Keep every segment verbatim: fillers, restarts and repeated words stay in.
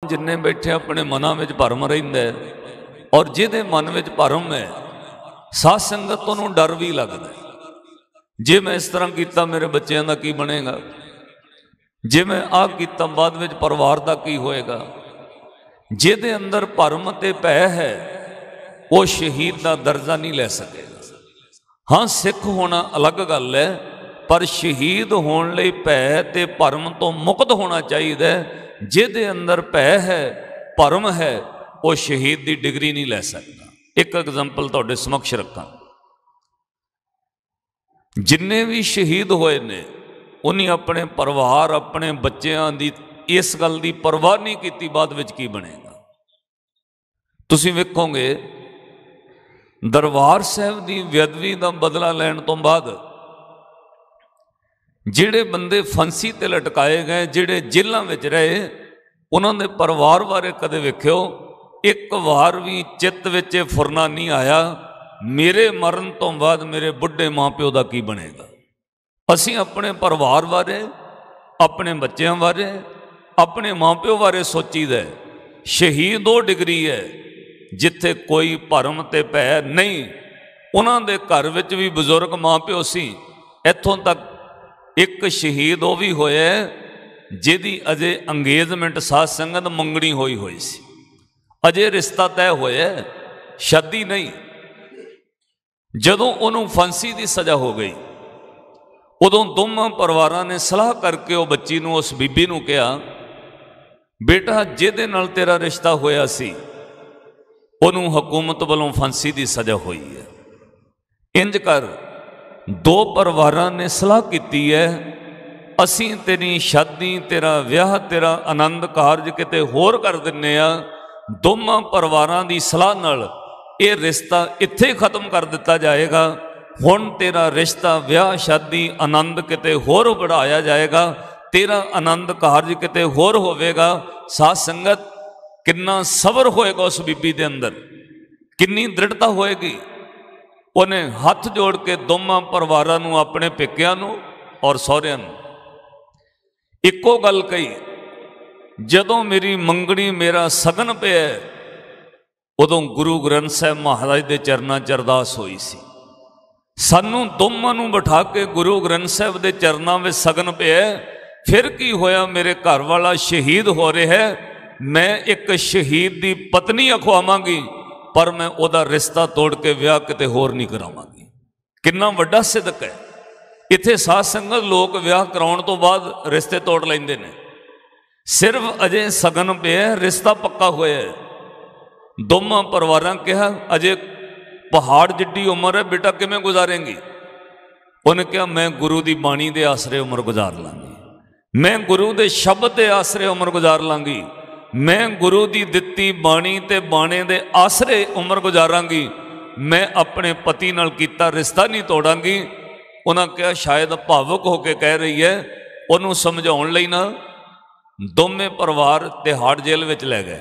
जिन्ने बैठे अपने मना में भरम रहिंदा है, और जिहदे मन में भरम है साध संगत तो उन्होंने डर भी लगता है। जे मैं इस तरह किया मेरे बच्चों का की बनेगा, जे मैं आ किया बाद में परिवार का की होएगा। जिहदे अंदर भरम ते भय है वो शहीद का दर्जा नहीं ले सकेगा। हाँ, सिख होना अलग गल है, पर शहीद होने लई भय ते भरम तो मुक्त होना चाहिए। जिहदे अंदर भय है भरम है वो शहीद की डिग्री नहीं ले सकता। एक एग्जाम्पल तुहाडे समक्ष रखा, जिन्ने भी शहीद होए ने उन्हें अपने परिवार अपने बच्चों की इस गल की परवाह नहीं की, बाद विच की बनेगा। तुसीं वेखोगे दरबार साहब की बेअदबी का बदला लैण तो बाद जिहड़े बंदे फांसी ते लटकाए गए, जिहड़े जेलों में रहे, उन्होंने परिवार बारे कदे वेख्यो एक बार भी चित्त विच फुरना नहीं आया, मेरे मरण तो बाद मेरे बुढ़े माँ प्यो का की बनेगा। असीं अपने परिवार बारे अपने बच्चों बारे अपने माँ प्यो बारे सोचीदा। शहीद वो डिग्री है जिथे कोई भरम ते भय नहीं। उन्हां दे घर विच भी बजुर्ग माँ प्यो सी, इत्थों तक एक शहीद वो भी होया जिहदी अजे अंगेजमेंट साध संगत मंगनी होई हुई सी, अजे रिश्ता तय होया, शादी नहीं। जदों उन्हों फांसी की सज़ा हो गई उदों दोवां परिवारां ने सलाह करके वो बच्ची नूं उस बीबी नूं कहा, बेटा जिहदे नाल तेरा रिश्ता होया सी उन्हों हुकूमत वालों फांसी की सज़ा हुई है, इंज कर दो परिवारां ने सलाह की है, असीं तेरी शादी तेरा विआह तेरा आनंद कारज किते होर कर दिन्ने आ। दोवां परिवारां दी सलाह नाल ये रिश्ता इत्थे खत्म कर दिता जाएगा। हुण तेरा रिश्ता विआह शादी आनंद किते होर बढ़ाया जाएगा, तेरा आनंद कारज किते होर होवेगा। साध संगत किन्ना सबर होएगा उस बीबी दे अंदर, किन्नी दृढ़ता होएगी। उन्हें हाथ जोड़ के दोवां परिवारां नूं अपने पेकियां नूं और सहुरियां नूं इक्को गल कही, जदों मेरी मंगनी मेरा सगन पे उदों गुरु ग्रंथ साहब महाराज के चरनां च अरदास हुई सी। सानू दोवां नूं बिठा के गुरु ग्रंथ साहब के चरनां में सगन पे फिर की होया, मेरे घर वाला शहीद हो रहा है, मैं एक शहीद की पत्नी अखवावांगी पर मैं उहदा रिश्ता तोड़ के विआह किते होर नहीं करावांगी। कितना वड्डा सिदक है। इत्थे साध संगत लोग विआह कराउण तो बाद रिश्ते तोड़ लैंदे ने, सिर्फ अजे सगन पे है, रिश्ता पक्का होया है। दोवां परिवारां कहा अजे पहाड़ जिड्डी उम्र है, बेटा किवें गुजारेंगी? उन्हें कहा मैं गुरु की बाणी के आसरे उम्र गुजार लांगी, मैं गुरु के शब्द के आसरे उम्र गुजार लांगी, मैं गुरु की दित्ती बाणी ते बाणे दे आसरे उम्र गुजारांगी, मैं अपने पति नाल कीता रिश्ता नहीं तोड़ांगी। उन्हें कहा शायद भावुक होकर कह रही है, उन्होंने समझाउण लई ना दोवें परिवार तिहाड़ जेल विच लै गए।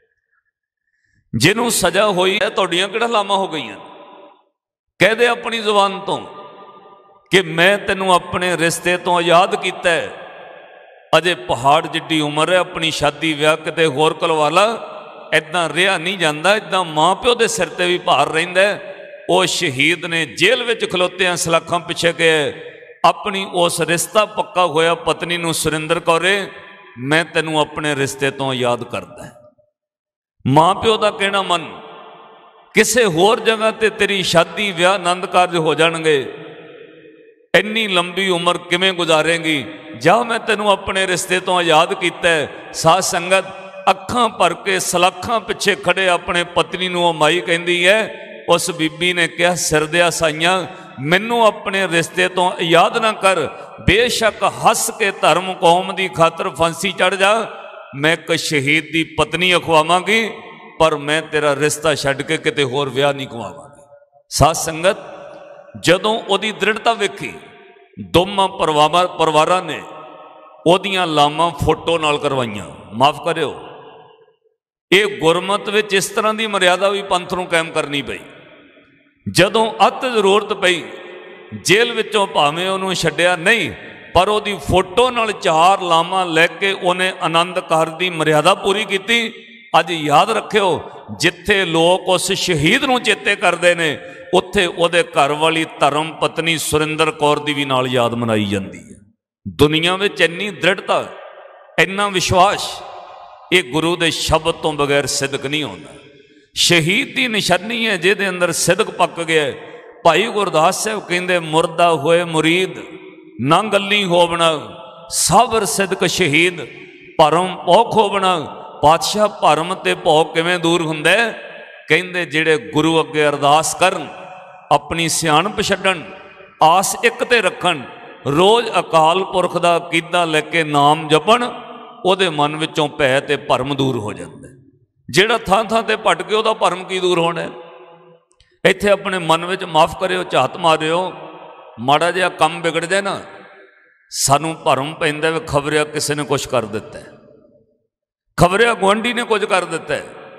जिन्हों सजा हुई है तुहाड़ियां किहड़ा लामा हो गई, कह दे अपनी जुबान तो कि मैं तेनों अपने रिश्ते तो आजाद किया है, अजे पहाड़ जिड्डी उम्र है, अपनी शादी विआह किते होर करवा ला। इदां रिहा नहीं जांदा, इदां माँ प्यो के सिर ते भी भार रहिंदा है। वो शहीद ने जेल विच खलोते सलाखां पिछे गए, अपनी उस रिश्ता पक्का होया पत्नी नूं सुरिंदर कौरे मैं तेनों अपने रिश्ते तो याद करदा है। माँ प्यो का कहना मन, किसे होर जगह ते तेरी शादी विआह आनंद कारज हो जाणगे, इन्नी लंबी उम्र किवें गुजारेंगी, जा मैं तेनों अपने रिश्ते तो आजाद किया है। साध संगत अखां भर के सलाखां पिछे खड़े अपने पत्नी नूं माई कहती है। उस बीबी ने कहा सिर दिया साइयां मैनू अपने रिश्ते तो याद ना कर, बेशक हस के धर्म कौम की खातर फांसी चढ़ जा, मैं एक शहीद की पत्नी अखवावांगी पर मैं तेरा रिश्ता छड्ड के किते होर विआह नहीं करवावांगी। साध संगत जदों उहदी दृढ़ता वेखी, दोवां परिवार परिवारां ने उहदियां लामां फोटो नाल करवाइयां। माफ करियो, ये गुरमत विच इस तरह की मर्यादा भी पंथ नूं कायम करनी पई। जदों अत जरूरत पई जेल विचों भावें उहनूं छड्डिया नहीं, पर उहदी फोटो नाल चार लामा लैके उन्हें आनंद कार की मर्यादा पूरी की। अज याद रखियो, जिथे लोग उस शहीद नूं चेते करते हैं उत्थे उहदे घर वाली धर्म पत्नी सुरिंदर कौर की भी नाल याद मनाई जाती है। दुनिया में इन्नी दृढ़ता, इन्ना विश्वास, ये गुरु के शब्द तो बगैर सिदक नहीं होता। शहीद की निशानी है जिहदे अंदर सिदक पक गया। भाई गुरदास साहब कहते मुर्दा होए मुरीद ना गली होवना, साबर सिदक शहीद भरम पौ खोवना। पातशाह भरम ते भौ किवें दूर हुंदा है? कहते जिहड़े गुरु अगे अरदास करन, अपनी सियाणप छड्डण, आस एक ते रखण, रोज अकाल पुरख दा कीदा लैके नाम जपण, उहदे मन विचों भै ते भरम दूर हो जाता है। जिहड़ा थां थां ते भटके उहदा भरम की दूर होना है? इत्थे अपने मन विच माफ़ करियो, झात मारियो, माड़ा जिहा काम बिगड़ जाए ना, सानू भरम पैंदा वे खबरिया किसी ने कुछ कर दिता है, खबरिया गुआंढी ने कुछ कर दिता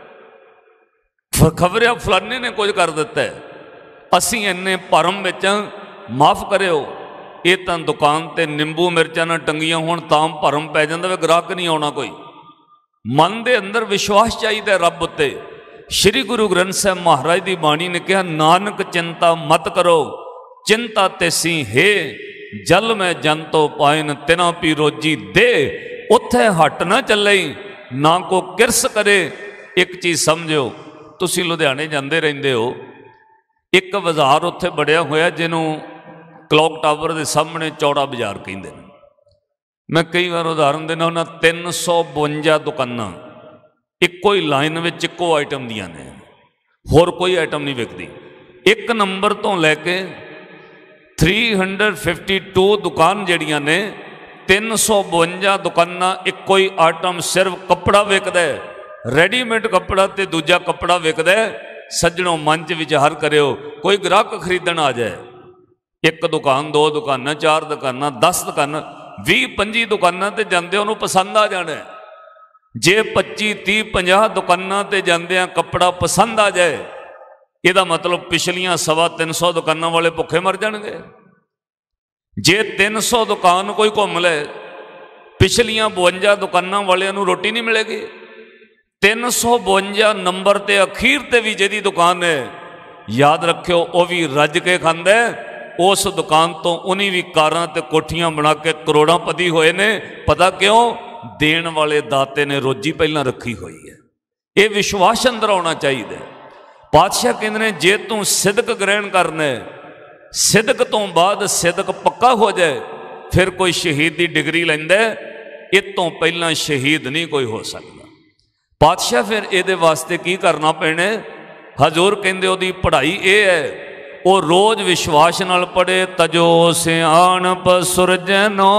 है, खबरिया फलाने ने कुछ कर दिता है। असी इन्ने भरम विच, माफ़ करियो, ये तो दुकान ते निंबू मिर्चा ना टंगियां होण तां भरम पै जांदा वे ग्राहक नहीं आउणा कोई। मन दे अंदर विश्वास चाहिए रब उत्ते। श्री गुरु ग्रंथ साहब महाराज की बाणी ने कहा, नानक चिंता मत करो, चिंता तेसी है, जल में जन तो पाइन तिना पी रोजी दे। उत्थे हट ना चले, ना को किरस करे। एक चीज समझो, तुसी लुधियाने जाते रहंदे हो, एक बाजार उत्थे बड़िया होया जिन्हों क्लॉक टावर के सामने चौड़ा बाजार कहते हैं। मैं कई बार उदाहरण देना उन्हें, तीन सौ बवंजा दुकाना इक्को ही लाइन में इक्को आइटम दियां ने, होर कोई आइटम नहीं विकती। एक नंबर तो लैके थ्री हंड्रड फिफ्टी टू दुकान जड़ियां ने, तीन सौ बवंजा दुकाना इक्को ही आइटम, सिर्फ कपड़ा विकदा है, रेडीमेड कपड़ा ते दूजा कपड़ा विकदा है। सज्जनों मन च विचार करियो, कोई ग्राहक खरीदण आ जाए, एक दुकान, दो दुकाना, चार दुकाना, दस दुकाना, भी पंजी दुकाना ते जांदे उन्होंने पसंद आ जाना है। जे पच्ची तीह पंजाह दुकाना ते जांदे कपड़ा पसंद आ जाए, यदा मतलब पिछलियां सवा तीन सौ दुकाना वाले भुखे मर जाएंगे। जे तीन सौ दुकान कोई घूम ले, पिछलियां बवंजा दुकाना वाले रोटी नहीं मिलेगी। तीन सौ बवंजा नंबर ते अखीर ते भी जिहदी दुकान है, याद रखियो वह भी रज के खांदा है। उस दुकान तो उन्हीं भी कारां ते कोठियां बना के करोड़ांपति होए ने। पता क्यों? देण वाले दाते ने रोजी पहला रखी हुई है। ये विश्वास अंदर आना चाहिए। पातशाह कहते हैं, जे तू सिदक ग्रहण करना, सिदक तो बाद सिदक पक्का हो जाए, फिर कोई शहीद की डिग्री लैंदा, इस तो पहला शहीद नहीं कोई हो सकता। पातशाह फिर ये वास्ते की करना पैना? हजूर कहते ओदी पढ़ाई ये है, वो रोज विश्वास नाल पढ़े। तजो सियाणप सुरजनो,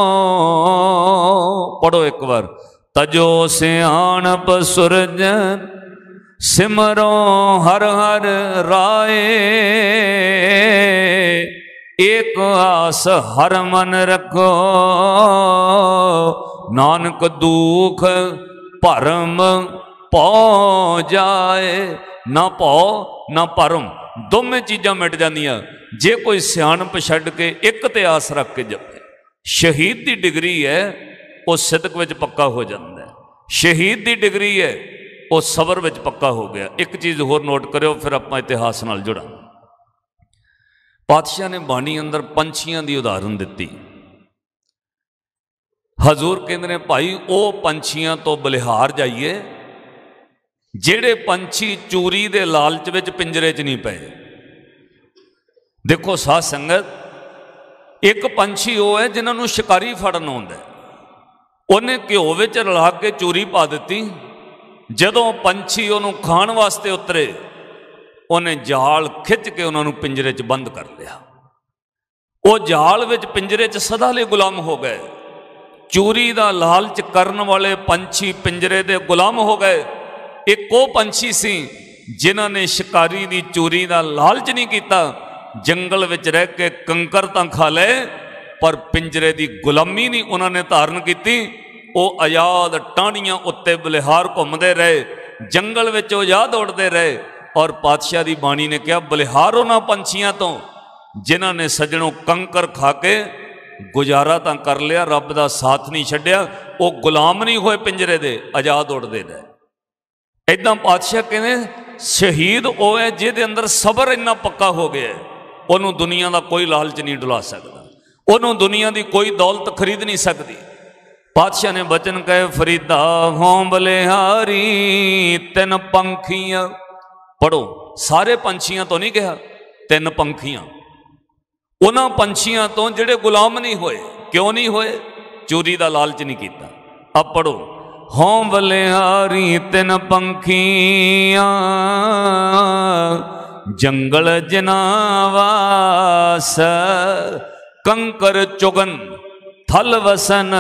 पढ़ो एक बार, तजो सियाणप सुरजन, सिमरो हर हर राय, एक आस हर मन रखो, नानक दुख भरम पौ जाए। ना पौ ना भरम, दोवें चीज़ां मिट जांदियां जे कोई सियाणप छड्ड के एक ते आस रख के जपे। शहीद की डिग्री है, वो सिदक विच पक्का हो जाता है। शहीद की डिग्री है, वो सबर विच पक्का हो गया। एक चीज़ होर नोट करो, फिर आपां इतिहास नाल जुड़ा। पातशाह ने बाणी अंदर पंछियां की उदाहरण दी। हजूर कहते हैं, भाई वो पंछियां तो बलिहार जाइए जेड़े पंछी चूरी दे लालच विच पिंजरे च नहीं पे। देखो साध संगत, एक पंछी वो है जिन्होंने शिकारी फड़न आउंदा, उन्हें घ्यो विच रला के चूरी पा दी। जदों पंछी उन्होंने खाण वास्ते उतरे, उन्हें जाल खिंच के उन्होंने पिंजरे च बंद कर लिया। वो जाल विच पिंजरे च सदा ले गुलाम हो गए। चूरी का लालच करन वाले पंछी पिंजरे दे गुलाम हो गए। एक वो पंछी सी जिन्हां ने शिकारी की चूरी का लालच नहीं किया, जंगल विच रह के कंकर तां खा ले, पर पिंजरे की गुलामी नहीं उन्होंने धारण की। वो आजाद टाणियां उत्ते बलिहार घूमते रहे, जंगल विच आजाद उड़ते रहे। और पातशाह की बाणी ने कहा, बलिहार उन्हां पंछियां तो जिन्हां ने सजणों कंकर खा के गुजारा तो कर लिया, रब का साथ नहीं छड्डिया, वो गुलाम नहीं होए पिंजरे दे, आजाद उड़ते रहे। इदां पातशाह कहने शहीद वो है जिहदे अंदर सबर इन्ना पक्का हो गया, उन्होंने दुनिया का कोई लालच नहीं डुला सकता, उन्होंने दुनिया की कोई दौलत खरीद नहीं सकती। पातशाह ने बचन कहे, फरीदा हों बलिहारी तीन पंखियां, पढ़ो, सारे पंछियां तो नहीं कहा, तीन पंखियां, उन्होंने पंछियां तो जिहड़े गुलाम नहीं होए। क्यों नहीं होए? चोरी का लालच नहीं किया। अब पढ़ो, हों बलिहारी तीन पंखियां जंगल जनावास, कंकर चुगन थल वसन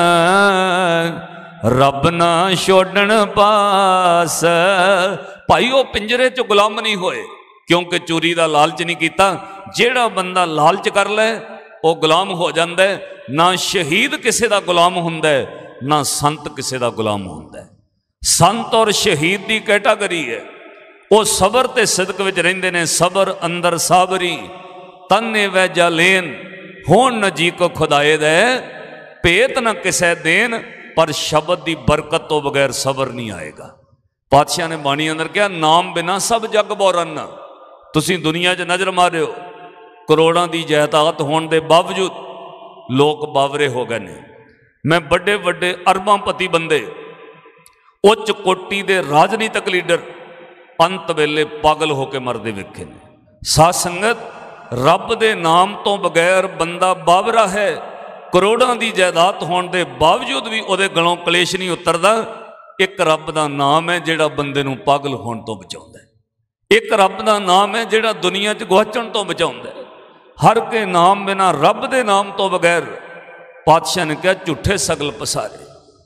रब ना छोड़न पास। भाई वो पिंजरे च गुलाम नहीं होए क्योंकि चोरी का लालच नहीं किया। जेड़ा बंदा लालच कर ले वो गुलाम हो जाता है। ना शहीद किसी का गुलाम हुंदा है, ना संत किसी का गुलाम हुंदा है। संत और शहीद की कैटागरी है, वो सबर ते सिदक विच रहिंदे ने। सबर अंदर साबरी तन्ने वै जालेन, होण न जी को खुदाए दे, भेत न किसे देन, पर शब्द की बरकत तो बगैर सबर नहीं आएगा। पातशाह ने बाणी अंदर कहा, नाम बिना सब जग बोरन। तुसी दुनिया च नजर मारियो, करोड़ों की जायदाद होने के बावजूद लोग बावरे हो गए ने। मैं बड़े बड़े अरबांपति बंदे, उच्च कोटि के राजनीतिक लीडर अंत वेले पागल होकर मरते वेखे ने। साध संगत, रब दे नाम तो बगैर बंदा बावरा है, करोड़ों की जायदाद होने के बावजूद भी वो गलों कलेश नहीं उतरता। एक रब का नाम है जिहड़ा बंदे नूं पागल होने तो बचाउंदा है। एक रब का नाम है जिहड़ा दुनिया च गुआचण तो बचाउंदा है। हर के नाम बिना, रब दे नाम तो बगैर, पातशाह ने कहा, झूठे सगल पसारे।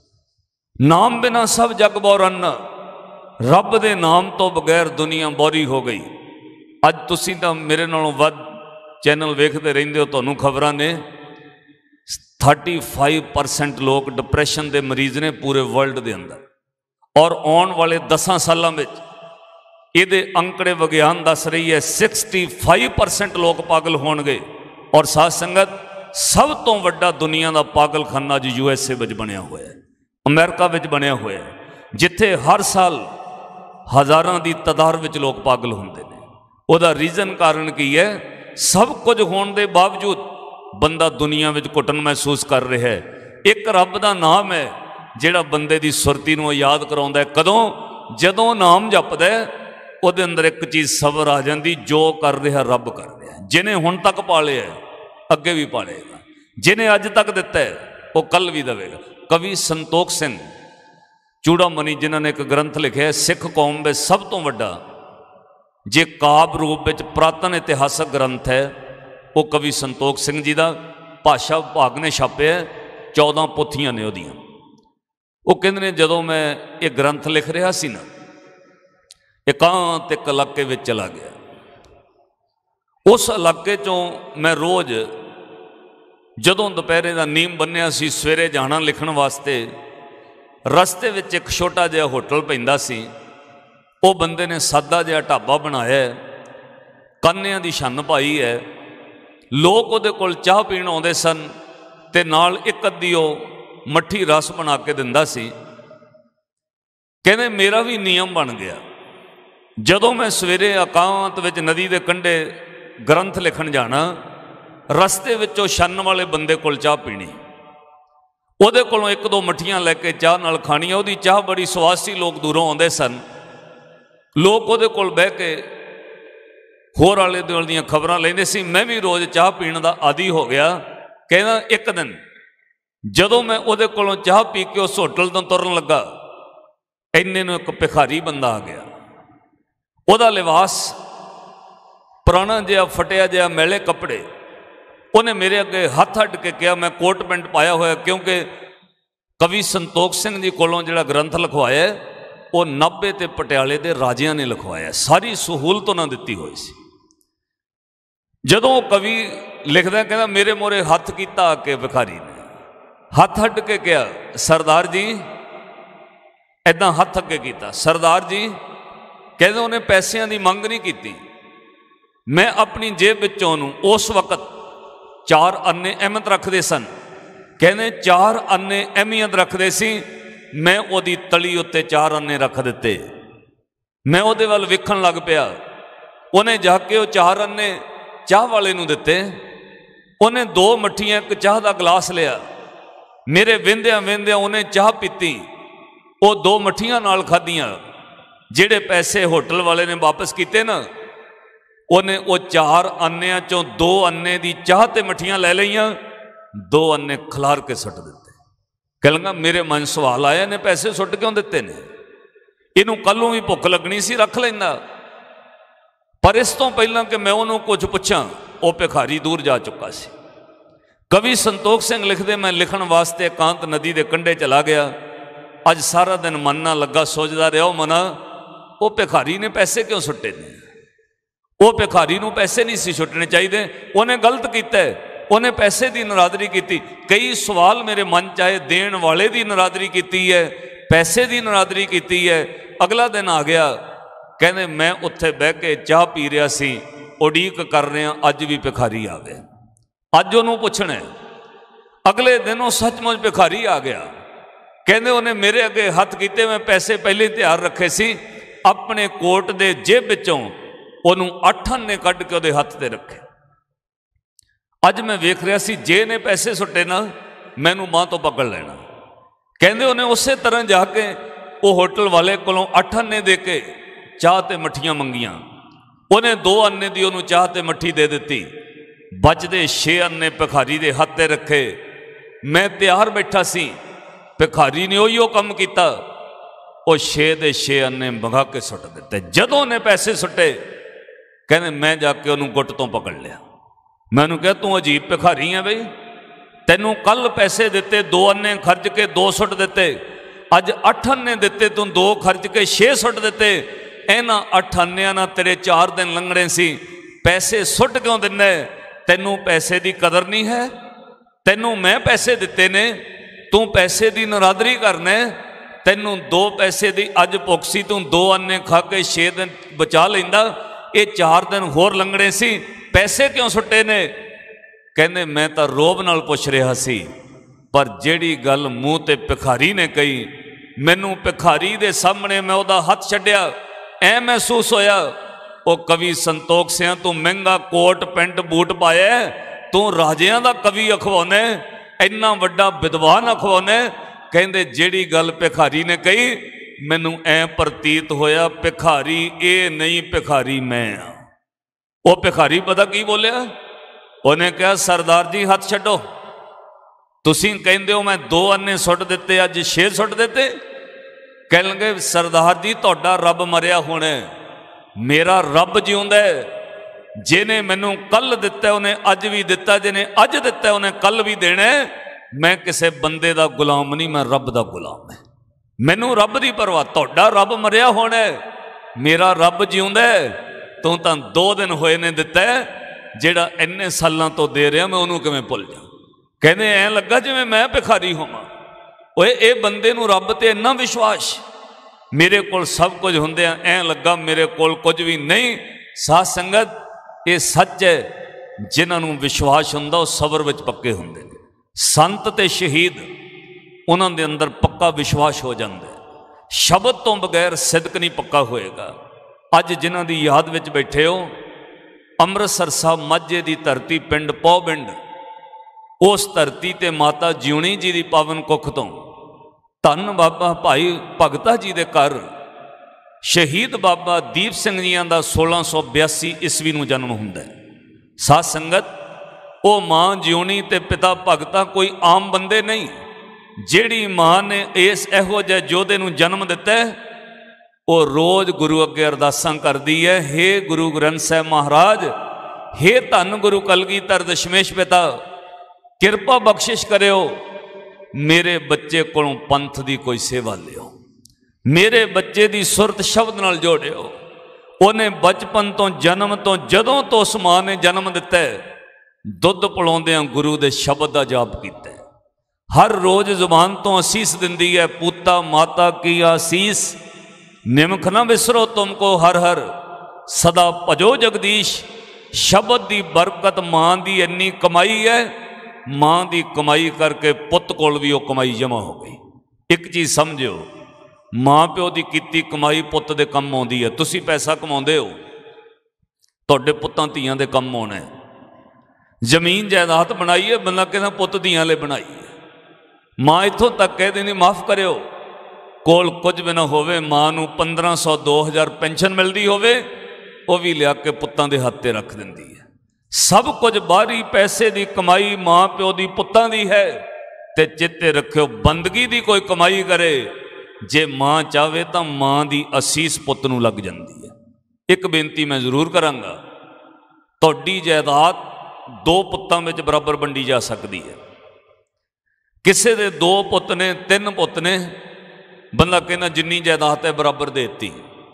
नाम बिना सब जग बोरन, रब दे नाम तो बगैर दुनिया बोरी हो गई। अज तुसीं तां मेरे नालों वध चैनल वेखते रहिंदे हो, तुहानूं खबरां ने। थर्टी फाइव परसेंट लोग डिप्रैशन के मरीज ने पूरे वर्ल्ड के अंदर, और आने वाले दसा सालों में ये अंकड़े विज्ञान दस रही है सिक्सटी फाइव परसेंट लोग पागल होणगे। और साध संगत, सब तो वड्डा दुनिया का पागलखाना जो यू एस ए विच बनिया हुआ है, अमेरिका विच बनिया हुआ है, जिथे हर साल हज़ारां की तादाद विच लोग पागल होंदे ने। उहदा रीजन कारण की है? सब कुछ होने के बावजूद बंदा दुनिया में घुटन महसूस कर रहा है। एक रब का नाम है जिहड़ा बंदे की सुरती नूं याद कराउंदा है। कदों? जदों नाम जपदा है, उहदे अंदर एक चीज़ सबर आ जाती, जो कर रहा रब कर रहा है। जिन्हें हुण तक पालिया है अगे भी पालेगा, जिन्हें अज तक दिता है वो कल भी देवेगा। कवि संतोख सिंह चूड़ामणी, जिन्होंने एक ग्रंथ लिखा है, सिख कौम में सब तो वड्डा जे काब रूप में पुरातन इतिहासक ग्रंथ है, वो कवि संतोख सिंह जी का भाषा विभाग ने छापिया, चौदह पोथियां ने उहदियां। वो कहते ने, जदों मैं ये ग्रंथ लिख रहा सी ना, एकांत एक इलाके में चला गया। उस इलाके चों मैं रोज़ जदों दोपहरे का नीम बन्निया सी, सवेरे जाना लिखण वास्ते, रस्ते में एक छोटा जिहा होटल पैंदा सी। वो बंदे ने सादा जिहा ढाबा बनाया, कानियां दी छन्न पाई है, लोग उहदे कोल चाह पीण आउंदे सन, ते नाल एक अद्धी वो मट्ठी रस बना के दिंदा सी। कहते मेरा भी नियम बन गया, जदों मैं सवेरे एकांत विच नदी के कंढे ग्रंथ लिखण जाना, रस्ते विचों छन्न वाले बंदे कोल चाह पीनी, उहदे कोलों एक दो मट्ठियां लैके चाह नाल खाणियां। उहदी चाह बड़ी स्वासी, लोग दूरों आउंदे सन। लोग उहदे कोल बह के होर आले दुआले दीयां खबरां लैंदे सी। मैं भी रोज़ चाह पीण दा आदी हो गया। कहना एक दिन जदों मैं उहदे कोलों चाह पी के उस होटल तो तुरन लगा, इन्ने नूं एक भिखारी बंदा आ गया। उहदा लिबास पुराना जिहा फटिया जिहा मैले कपड़े, उन्हें मेरे अगे हथ अड्ड के कहा, मैं कोट पैंट पाया होया, क्योंकि कवि संतोख सिंह जी कोलों जिहड़ा ग्रंथ लिखवाया वो नाभे ते पटियाले दे राजियां ने लिखवाया, सारी सहूलत उन्हां दित्ती होई सी। जदों कवि लिखदा कहना, मेरे मोरे हथ कीता आके भिखारी ने, हथ अड्ड के कहा, सरदार जी, ऐदां हथ अगे कीता, सरदार जी। कहते उन्हें पैसों की मंग नहीं की, मैं अपनी जेब विचों उस वक्त चार अन्ने अहमद रखते सन, कहने चार अन्ने अहमियत रखते सी, मैं ओदी तली उत्ते चार अन्ने रख दिते। मैं ओदे वाल वेखण लग पिया। उन्हें जाके वो चार अन्ने चाह वाले नूं दिते। उन्हें दो मट्ठियां एक चाह का गिलास लिया। मेरे वेंदिया वेंदिया उन्हें चाह पीती। वो दो मट्ठियां नाल खादियां। जिहड़े पैसे होटल वाले ने वापस किए ना, उन्हें वो चार अन्नियां चों दो अन्ने की चाह ते मट्ठियां ले लियां, दो अन्ने खिलार के सुट दिते। कह लगा मेरे मन सवाल आया, ने पैसे सुट क्यों दिते ने? इनू कलों भी भुख लगनी सी, रख लेंदा। पर इस तो पहला कि मैं उन्होंने कुछ पूछा, वो भिखारी दूर जा चुका सी। कवि संतोख सिंह लिखते, मैं लिखण वास्ते एकांत नदी के कंढे चला गया। अज सारा दिन मन ना लगा, सोचता रहा मना वो भिखारी ने पैसे क्यों सुट्टे ने? वो भिखारी नूं पैसे नहीं सी सुट्टने चाहिए, उन्हें गलत किया, उन्हें पैसे की नरादरी की। कई सवाल मेरे मन च आए, देण वाले की नरादरी की है, पैसे की नरादरी की है। अगला दिन आ गया, कहने मैं उत्थे बह के चाह पी रहा सी, उड़ीक कर रहा, अज भी भिखारी आ गया, अज उन्होंने पूछना। अगले दिन वो सचमुच भिखारी आ गया। कहने उन्हें मेरे अगे हथ किए, मैं पैसे पहले तैयार रखे सी, अपने कोट के जेब विचों उन्होंने अठ अन्ने कढ़ के उहदे हथ ते रखे। अज मैं वेख रहा सी, जे ने पैसे सुट्टे ना, मैनू मां तो पकड़ लेना। कहते उन्हें उस तरह जाके वो होटल वाले कोलों अठ अन्ने दे के चाह ते मट्ठियां मंगियां। उन्हें दो अन्ने दी उन्होंने चाह ते मट्ठी दे दी। बचते छे अन्ने भिखारी दे हथ ते रखे। मैं तैयार बैठा सी, भिखारी ने उही कम किया, वो छे दे छे अन्ने मंगा के सुट दिते। जदों उन्हें पैसे सुटे, कहने मैं जाके उन्होंने गुट तो पकड़ लिया। मैं उन्होंने कहा, तू अजीब भिखारी है बई, तेनों कल पैसे दिते, दो अन्ने खर्च के दो सुट दिते, अज अठ अन्ने दिते, तू दो खर्च के छे सुट दिते। इन्हां अठ अन्नियां नाल तेरे चार दिन लंघने सी, पैसे सुट क्यों दिंदे? तैनूं पैसे की कदर नहीं है? तैनूं मैं पैसे दिते ने, तू पैसे की नरादरी करना? तैनूं दो पैसे की अज भुख सी, तू दो अन्ने खा के छे दिन बचा लेंदा, ये चार दिन होर लंघने सी, पैसे क्यों सुट्टे ने? कहने मैं तो रोब नाल पुछ रहा सी, पर जिहड़ी गल मूँह ते भिखारी ने कही, मैनू भिखारी दे सामने मैं उहदा हथ छड्डिया, ऐ महसूस होया वो कवि संतोख सिंह, तू महंगा कोट पेंट बूट पाया, तू राजियां दा कवि अखवाने, इन्ना वड्डा विद्वान अखवाने। कहंदे जिहड़ी गल भिखारी ने कही, मैनू ऐ प्रतीत होया भिखारी ये नहीं, भिखारी मैं आ। वो भिखारी पता की बोलिया? उन्हें कहा, सरदार जी हथ छड्डो, तुसीं कहंदे हो मैं दो अन्ने सुट दिते, अज छे सुट दिते। कह लगे, सरदार जी तुहाडा रब मरिया होना, मेरा रब जिउंदा है, जिन्हें मैनू कल दिता उन्हें अज भी दिता, जिन्हें अज दिता उन्हें कल भी देना। मैं किसी बंदे का गुलाम नहीं, मैं रब का गुलाम है, मैनू रब की परवाह। तुहाडा रब मरिया होना, मेरा रब जिउंदा है, तू तां दो दिन होए ने दिता, जिहड़ा इन्ने सालों तो दे रहा, मैं उन्होंने किवें भुल जा। कहने ऐ लगा जिवें मैं भिखारी होवां। ओए ए बंदे नूं रब ते इन्ना विश्वास, मेरे कोल सब कुछ हुंदिआं ऐ लगा मेरे कोल कुछ भी नहीं। साध संगत, ये सच है, जिन्होंने विश्वास हुंदा वो सबर विच पक्के हुंदे ने। संत ते शहीद, उन्हां दे अंदर पक्का विश्वास हो जाता है। शब्द तो बगैर सिदक नहीं पक्का होएगा। अज जिन्हां दी याद विच बैठे हो, अमृतसर साहब माझे की धरती, पिंड पौबिंड, उस धरती ते माता जिउणी जी की पावन कुख तो धन बाबा भाई भगता जी के घर शहीद बाबा दीप सिंह जियां का सोलह सौ बयासी ईस्वी नूं जन्म हुंदा है। साध संगत, वो मां जिउणी ते पिता भगता कोई आम बंदे नहीं। जिहड़ी मां ने इस इहो जिहे योधे नूं जन्म दिता है, वो रोज गुरु अगे अरदासां करदी है, हे गुरु ग्रंथ साहिब महाराज, हे धन गुरु कलगीधर दशमेश पिता, किरपा बख्शिश करियो, मेरे बच्चे कोलों पंथ की कोई सेवा लियो, मेरे बच्चे की सुरत शब्द नाल जोड़ियो। उन्हें बचपन तो जन्म तो जदों तो उस मां ने जन्म दिता है, दुध पिलाउंदिआं गुरु दे शब्द का जाप कीता है। हर रोज जुबान तो असीस दिंदी है, पूता माता की आसीस, निमख न विसरो तुमको हर हर, सदा भजो जगदीश। शब्द की बरकत मां की इन्नी कमाई है, मां की कमाई करके पुत कोल भी वो कमाई जमा हो गई। एक चीज़ समझो, माँ प्यो की कीती कमाई पुत दे कम आउंदी है। तुसी पैसा कमाउंदे हो, तुहाडे पुत्तां धीआं दे कम आउणा है। जमीन जायदाद बनाई है, बंदा कहना पुत धीआं ले बनाई है। माँ इत्थों तक कह देनी माफ़ करियो, कोल कुछ भी ना होवे, माँ नूं पंद्रह सौ दो हज़ार पेंशन मिलती होवे, वो भी लिया के पुत्तां दे हत्थ ते रख दिंदी है। सब कुछ बाहरी पैसे की कमाई माँ प्यो की पुत्तां दी है। ते चित्ते रखियो, बंदगी की कोई कमाई करे, जे माँ चाहे तो माँ की असीस पुत नूं लग जाती है। एक बेनती मैं जरूर करांगा, तुहाडी जायदाद दो पुत्तां विच बराबर वंडी जा सकती है। किसी दे दो पुत ने, तीन पुत ने, बंदा कहना जिन्नी जायदाद है बराबर देती,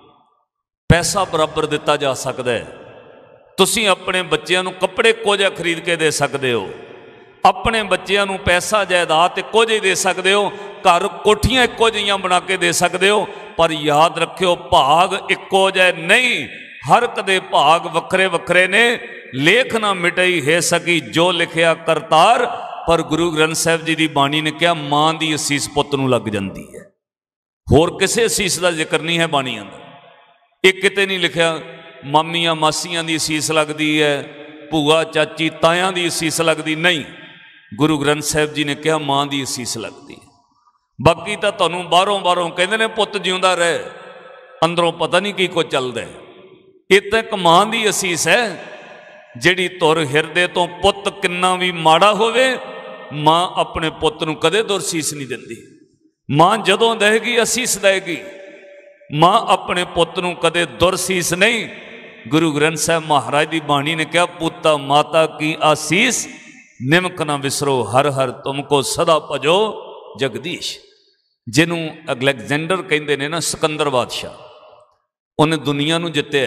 पैसा बराबर दिता जा सकता है। तुसीं अपने बच्चों को कपड़े इक्को जिहा खरीद के दे सकते हो, अपने बच्चों को पैसा जायदाद इक्को जी दे सकते हो, घर कोठियां इक्को जिहियां बना के दे सकते हो। पर याद रखियो, भाग इक्को जिहे नहीं, हर कदे भाग वखरे वखरे ने। लेख ना मिटई है सकी जो लिखिया करतार, पर गुरु ग्रंथ साहिब जी की बाणी ने कहा मां की असीस पुत नूं लग जाती है। होर किसी असीस का जिक्र नहीं है बाणियां दा। एक किते नहीं लिखिया मामियां मासियां की असीस लगती है, भूआ चाची तायां की असीस लगती नहीं। गुरु ग्रंथ साहिब जी ने कहा मां की असीस लगती है। बाकी तो तुहानूं बाहरों बाहरों कहते हैं पुत जिउंदा रहे, अंदरों पता नहीं की कुछ चलता है। ये तो एक मां की असीस है, जिहड़ी तुर हिरदे तो पुत किन्ना भी माड़ा होवे, मां अपने पुत नूं कदे दुरसीस नहीं दिंदी। मां जदों देगी असीस देगी, मां अपने पुत नूं कदे दुरसीस नहीं। गुरु ग्रंथ साहिब महाराज की बाणी ने कहा पुता माता की आसीस, निमक ना विसरो, हर हर तुमको सदा भजो जगदीश। जिन्हों अलेक्जेंडर कहते हैं ना, सिकंदर बादशाह, उन्हें दुनिया नूं जित्तिया।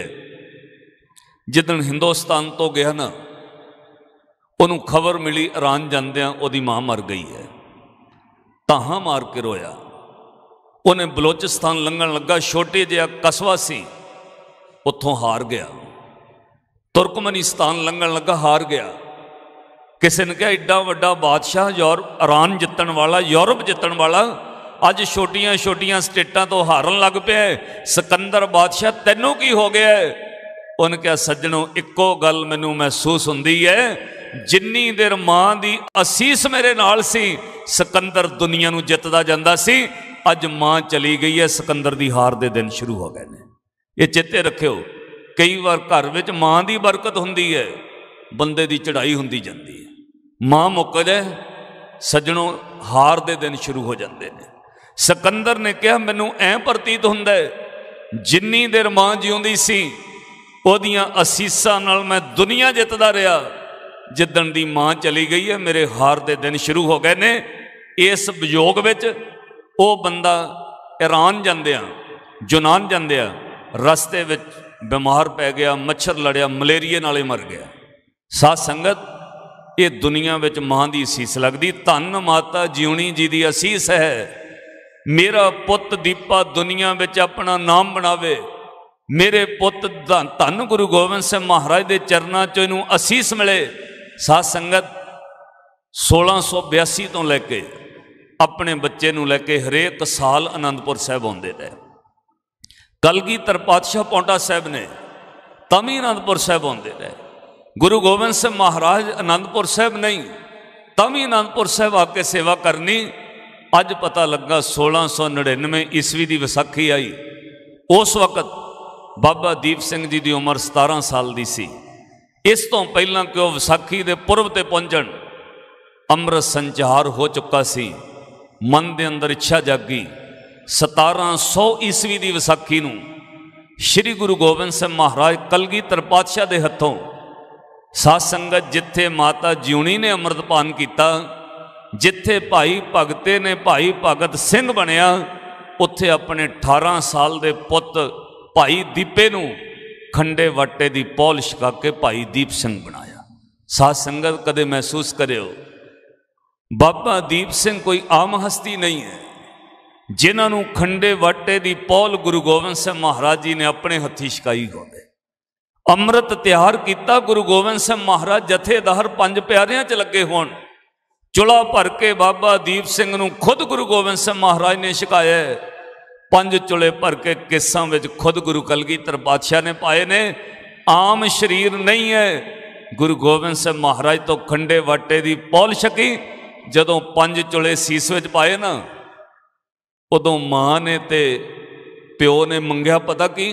जिदन हिंदुस्तान तो गया ना, उन्होंने खबर मिली ईरान जांदियां उहदी मां मर गई है। ताहां मार के रोया। उन्हें बलोचिस्तान लंघन लगा, छोटे जिहा कस्बा सी, उत्थों हार गया। तुर्कमनिस्तान लंघन लगा, हार गया। किसी ने कहा एडा वड्डा बादशाह, यूरोप ईरान जितन वाला, यूरोप जितन वाला, अज छोटिया छोटिया स्टेटां तो हारन लग पिया। सिकंदर बादशाह तैनूं की हो गया है? उन्हें कहा सज्जनों, इक्को गल मैनूं महसूस हुंदी है, जिन्नी देर मां की असीस मेरे नाल सी, सिकंदर दुनिया नूं जितदा जांदा सी। अज मां चली गई है, सिकंदर की हार के दिन शुरू हो गए हैं। ये चेते रखियो, कई बार घर विच मां की बरकत हुंदी है, बंदे की चढ़ाई हुंदी जांदी है। मां मुक जाए सज्जनों, हार के दिन शुरू हो जाते हैं। सिकंदर ने कहा मैनूं ऐ प्रतीत हुंदा है, जिन्नी देर मां जिउंदी सी ओदियां असीसां नाल मैं दुनिया जितदा रहा, जिदन दी मां चली गई है मेरे हार के दिन शुरू हो गए ने। इस वियोग विच वो बंदा ईरान जांदियां, यूनान जांदियां रस्ते विच बीमार पै गया, मच्छर लड़िया, मलेरिए नाले मर गया। साध संगत, ये दुनिया विच मां की असीस लगती। धन माता जिउणी जी की असीस है, मेरा पुत दीपा दुनिया विच अपना नाम बनावे, मेरे पुत धन गुरु गोबिंद सिंह महाराज के चरणों चों इनूं असीस मिले। साध संगत, सोलह सौ बयासी तो लैके अपने बच्चे नूं लैके हरेक साल आनंदपुर साहिब आउंदे रहे। कलगीधर पातशाह पौंटा साहिब ने तभी आनंदपुर साहिब आउंदे रहे। गुरु गोबिंद सिंह महाराज आनंदपुर साहिब नहीं, तभी आनंदपुर साहिब आके सेवा करनी। अज पता लगा सोलह सौ नड़िनवे ईस्वी की विसाखी आई। उस वक्त बाबा दीप सिंह जी की उम्र सतारह साल की सी। इस तो पहला कि वह विसाखी के पुरब ते पहुंचण अमृत संचार हो चुका सी। मन के अंदर इच्छा जागी, सतारह सौ ईस्वी की विसाखी नूं श्री गुरु गोबिंद सिंह महाराज कलगीधर पातशाह के हथों, साध संगत जिथे माता जिउणी ने अमृतपान किया, जिथे भाई भगते ने भाई भगत सिंह बनया, उत्थे अपने अठारह साल के पुत भाई दीपे नूं खंडे वाटे की पौल छका के भाई दीप सिंह बनाया। साध संगत, कदे महसूस करियो, बाबा दीप सिंह कोई आम हस्ती नहीं है। जिन्होंने खंडे वाटे की पौल गुरु गोबिंद सिंह महाराज जी ने अपने हथी छकाई होवे। अमृत तैयार किया गुरु गोबिंद सिंह महाराज जथेदार पंज प्यारियां च लगे होण। चुला भर के बाबा दीप सिंह नूं खुद गुरु गोबिंद सिंह महाराज ने छकाया। पंज चुले भर के केसां विच खुद गुरु कलगीधर पातशाह ने पाए ने। आम शरीर नहीं है। गुरु गोबिंद सिंह महाराज तो खंडे वाटे की पौल छकी। जदों पंज चुले सीस विच पाए ना, उदों मां ने ते प्यो ने मंगया पता की,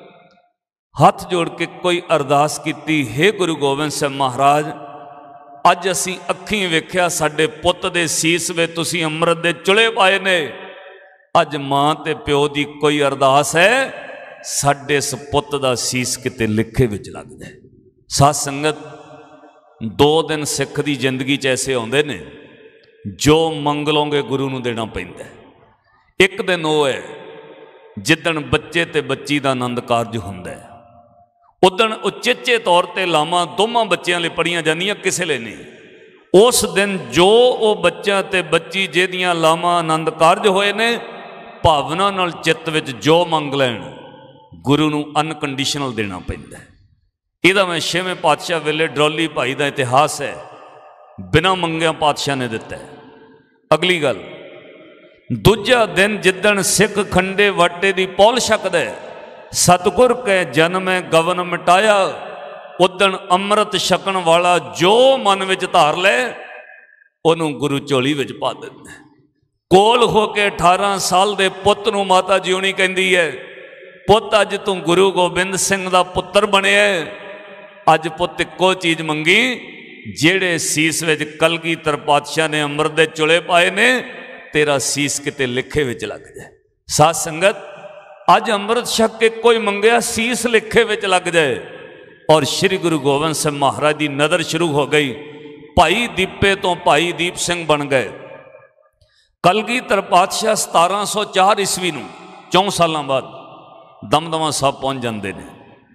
हथ जोड़ के कोई अरदास की, हे गुरु गोबिंद सिंह महाराज, अज असी अखीं वेख्या साडे पुत दे सीस में तुसीं अमृत दे चुले पाए ने। अज मां ते प्यो दी कोई अरदास है, साडे इस पुत दा सीस किते लिखे विच लग जाए। साध संगत, दो दिन सिख दी जिंदगी च ऐसे आउंदे ने, जो मंग लोगे गुरु नूं देना पैंदा है। एक दिन वो है जिदन बच्चे ते बच्ची दा आनंद कारज हुंदा है। उदन उचेचे तौर पर लावां दोवां बच्चों लिए पढ़ियां जांदियां, किसी लिए नहीं। उस दिन जो वो बच्चा ते बच्ची जिहदियां लावां आनंद कारज होए ने, भावना नाल चित्त विच जो मंग लैण, गुरु नूं अनकंडीशनल देना पैंदा है। इहदा मैं छेवें पातशाह वेले डरौली भाई का इतिहास है, बिना मंगिया पातशाह ने दिता है। अगली गल, दूजा दिन जिदन सिख खंडे वाटे की पौल छकदा है, सतगुर के जन्म गवन मिटाया, उदन अमृत छकन वाला जो मन विच धार ले, उन्होंने गुरु झोली विच पा दिंदा। कोल होके अठारह साल दे पुत नूं माता जिउणी कहंदी है, पुत अज तू गुरु गोबिंद सिंह दा पुत्र बनिया। अज पुत इक्को चीज मंगी, जेड़े सीस विच कलगीधर पातशाह ने अमृत दे चुले पाए ने, तेरा सीस किते लिखे विच लग जाए। साध संगत, अज अमृत छक के कोई मंगया सीस लिखे विच लग जाए। और श्री गुरु गोबिंद सिंह महाराज की नज़र शुरू हो गई। भाई दीपे तो भाई दीप सिंह बन गए। कलगीधर पातशाह सतारह सौ चार ईस्वी नूं चौं सालों बाद दमदमा साहब पहुंच जाते हैं।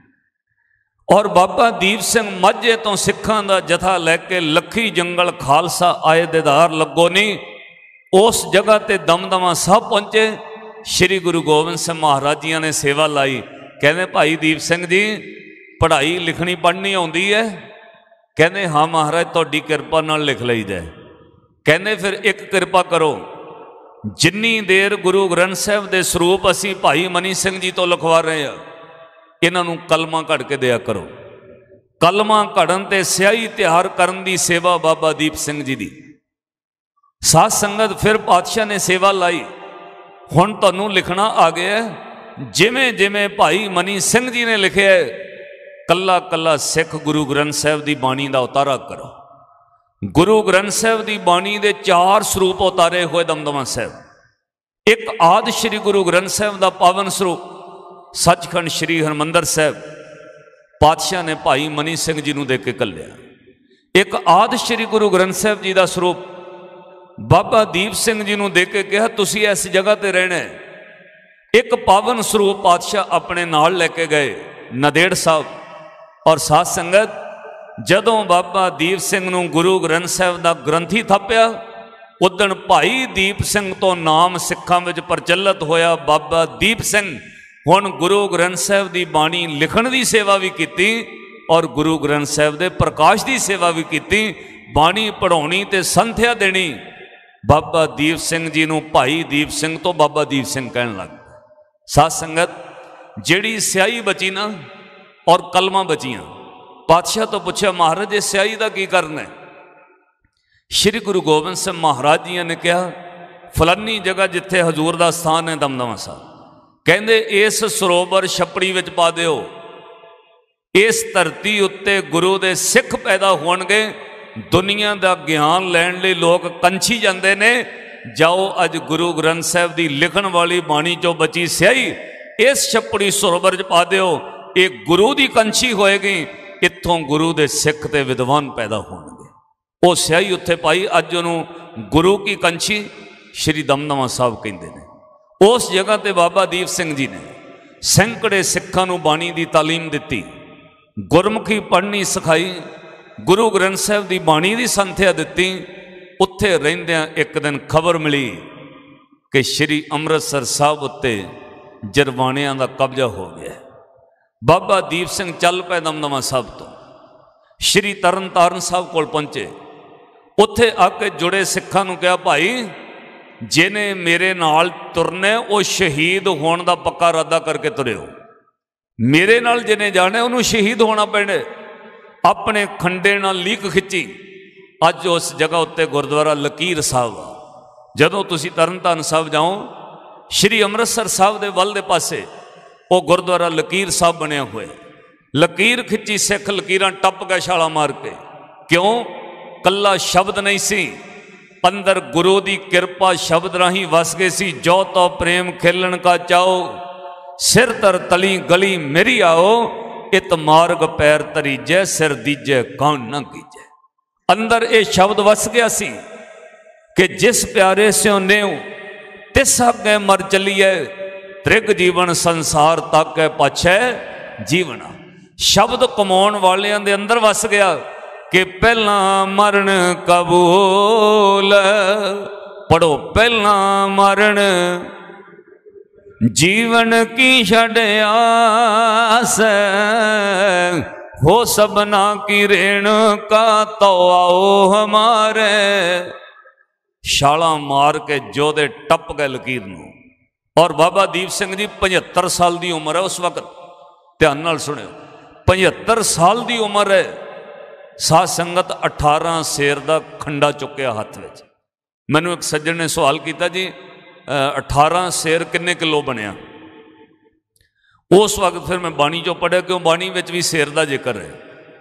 और बाबा दीप सिंह माझे तो सिखां दा जथा लैके लखी जंगल खालसा आए देदार लगो नहीं, उस जगह ते दमदमा साहब पहुंचे। श्री गुरु गोबिंद सिंह महाराज जी ने सेवा लाई। कहते भाई दीप सिंह जी, पढ़ाई लिखनी पढ़नी आउंदी है? कहते हाँ महाराज, तुहाडी किरपा नाल लिख लईदा है। कहते फिर एक किरपा करो, जिन्नी देर गुरु ग्रंथ साहिब के स्वरूप असी भाई मनी सिंह जी तो लिखवा रहे हैं, इन्हों कलमा घड़ के दिया करो। कलमा घड़न ते स्याही तैयार करन दी सेवा बाबा दीप सिंह जी दी। साध संगत, फिर पातशाह ने सेवा लाई। हुण तुहानूं लिखना आ गया, जिमें जिमें भाई मनी सिंह जी ने लिखे, कला कला सिख गुरु ग्रंथ साहिब की बाणी का उतारा करो। गुरु ग्रंथ साहिब की बाणी के चार स्वरूप उतारे हुए दमदमा साहिब। एक आदि श्री गुरु ग्रंथ साहिब का पावन स्वरूप सचखंड श्री हरमंदर साहिब पातशाह ने भाई मनी सिंह जी को दे के घल्लिया। एक आदि श्री गुरु ग्रंथ साहिब जी का स्वरूप बाबा दीप सिंह जी को दे के कहा, तुसी इस जगह पर रहना है। एक पावन स्वरूप पातशाह अपने नाल लेके गए नदेड़ साहब। और साध संगत, जदों बाबा दीप सिंह नूं गुरु ग्रंथ साहिब का ग्रंथी थप्पिया, उदण भाई दीप सिंह तो नाम सिखां विच प्रचलित होया बाबा दीप सिंह। हुण गुरु ग्रंथ साहिब की बाणी लिखण की सेवा भी की और गुरु ग्रंथ साहिब के प्रकाश की सेवा भी की। बाणी पढ़ाउणी ते संथ्या देनी। बाबा दीप सिंह जी नूं भाई दीप सिंह तो बाबा दीप सिंह कहण लग। साध संगत, जिहड़ी स्याही बची ना और कलमा बचियां, पातशाह तो पूछा, महाराज ये स्याही का की करना है? श्री गुरु गोबिंद सिंह महाराज जी ने कहा, फलानी जगह जिथे हजूर का स्थान है दमदमा साहब, कहते इस सरोवर छपड़ी विच पा दिओ। इस धरती उत्ते गुरु दे सिख पैदा होणगे। दुनिया का ज्ञान लैण लई लोग कंछी जाते ने। जाओ अज गुरु ग्रंथ साहिब की लिखण वाली बाणी चो बची स्याही इस छपड़ी सरोवर च पा दिओ। एक गुरु की कंछी होएगी, इत्थों गुरु दे सिख ते विद्वान पैदा होणगे। वो स्याही उत्थे पाई। अज उन्होंने गुरु की कंछी श्री दमदमा साहब कहते हैं। उस जगह ते बाबा दीप सिंह जी ने सैकड़े सिखां नूं बाणी की तालीम दी, गुरमुखी पढ़नी सिखाई, गुरु ग्रंथ साहिब की बाणी की संथ्या दी। उत्थे रहिंदियां एक दिन खबर मिली कि श्री अमृतसर साहब उत्ते जरवाणियां का कब्जा हो गया। बाबा दीप सिंह चल पे दमदमा साहब तो श्री तरन तारण साहब कोल पहुंचे। उत्थे आके जुड़े सिखां नूं कहा, भाई जिन्हें मेरे नाल तुरना वो शहीद होने का पक्का इरादा करके तुरियो, मेरे नाल जिन्हें जाना उन्होंने शहीद होना पैना। अपने खंडे नाल लीक खिंची। अज उस जगह उत्ते गुरुद्वारा लकीर साहब आ। जदों तुसीं तरनतारन साहब जाओ, श्री अमृतसर साहब दे वल दे पासे वो गुरुद्वारा लकीर साहब बनया हुआ। लकीर खिंची, सिख लकीरां टप गए छाला मार के। क्यों? कला शब्द नहीं सी, अंदर गुरु की कृपा शब्द राही वस गए सी। जो तो प्रेम खेलन का चाओ, सिर तर तली गली मेरी आओ, इत मार्ग पैर तरीजै, सिर दीजै कौन न कीजै। अंदर ये शब्द वस गया सी कि जिस प्यारे स्यों नेव तिस अगे मर चलीए, त्रिग जीवन संसार तक है पाछै जीवना। शब्द कमाउण वालियां दे अंदर वस गया कि पहला मरण कबूल, पढ़ो पहला मरण जीवन की छड़यास, हो सबना की रेण का तो आओ हमारे। छाला मार के जोधे टप गए लकीर नूं। और बाबा दीप सिंह जी पचहत्तर साल की उम्र है उस वक्त, ध्यान नाल सुनियो, पचहत्तर साल की उम्र है। साध संगत अठारह शेर का खंडा चुकया हाथ में। मैनू एक सज्जन ने सवाल किया, जी अठारह शेर किन्ने किलो बनया? उस वक्त फिर मैं बाणी चो पढ़िया, क्यों बाणी में भी शेर का जिक्र है।